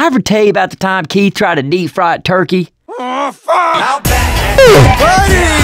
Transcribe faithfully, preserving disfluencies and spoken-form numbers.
I ever tell you about the time Keith tried to deep fry a turkey? Oh, fuck! How bad? Buddy!